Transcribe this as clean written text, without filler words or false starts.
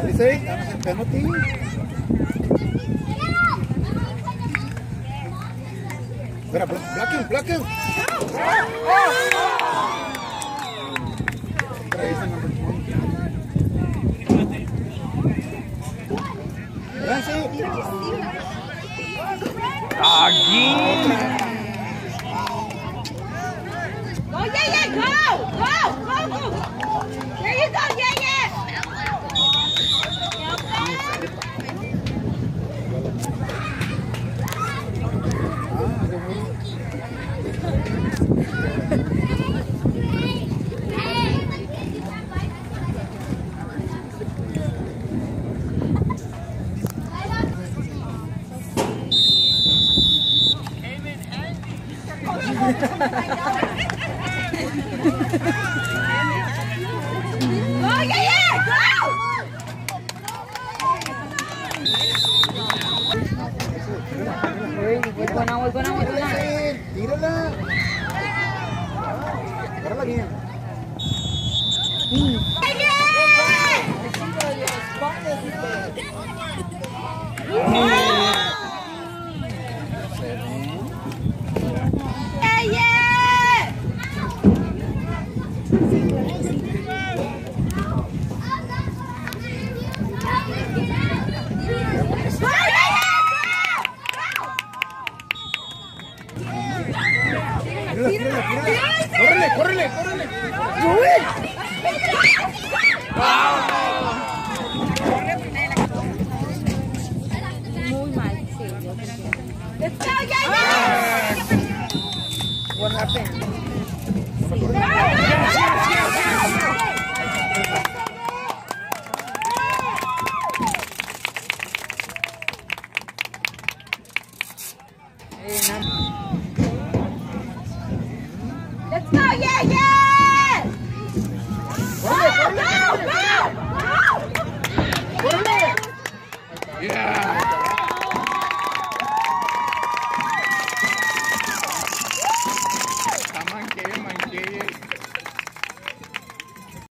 Dice, danos el penalti. Espera, block him. Go, yeah, go! There you go, yeah. Voy con Tírala. Agárrala bien. Córrele. Muy mal, sí. What happened? Let's go, yeah.